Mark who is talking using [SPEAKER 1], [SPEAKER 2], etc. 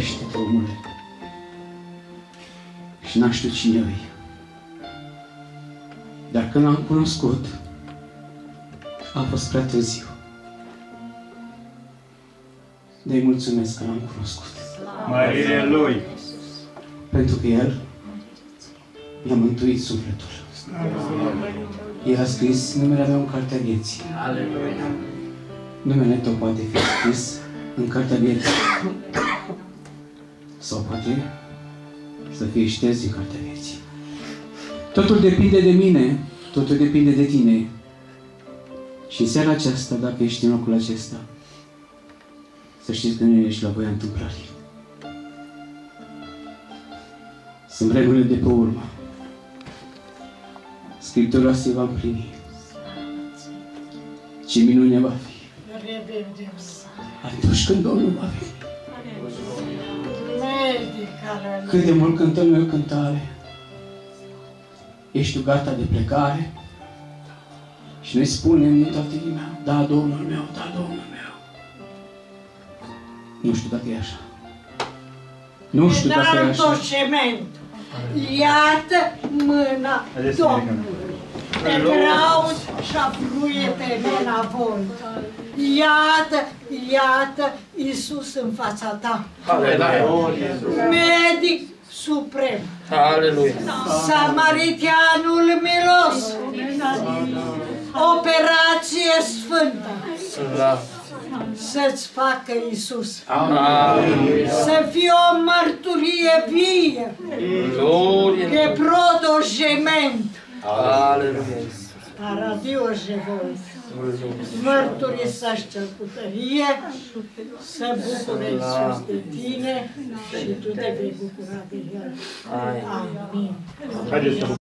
[SPEAKER 1] Iubește-te, omule. Și n-aș știu cine e. Dar când l-am cunoscut, a fost prea târziu. De-i mulțumesc că l-am cunoscut.
[SPEAKER 2] Mărire Lui!
[SPEAKER 1] Pentru că El mi-a mântuit sufletul. El a scris numele meu în Cartea Vieții. Numele tău poate fi scris în Cartea Vieții. Sau poate să fie șters din Cartea Vieții. Totul depinde de mine, totul depinde de tine. Și în seara aceasta, dacă ești în locul acesta, să știți că nu ești la voia întâmplării. Sunt vremurile de pe urmă. Scriptura se va împlini. Ce minune va fi atunci când Domnul va veni. Cât de mult cântăm noi cântare. Ești tu gata de plecare? Și noi spunem din toată inima, da, Domnul meu, da, Domnul meu. Nu știu dacă e așa. Nu știu dacă e așa.
[SPEAKER 3] Iată mâna Domnului. Te vreau și-a fluie pe mâna voi. Iată Iisus în fața ta. Medic suprem.
[SPEAKER 4] Aleluia.
[SPEAKER 3] Samaritianul milos. Operație sfântă. Să-ți facă Iisus. Să fie o mărturie vie. Che prodo gement. Aradio jevoi. Mărturisește cu tărie, să bucure Iisus de tine și tu te vei bucura de El. Amin.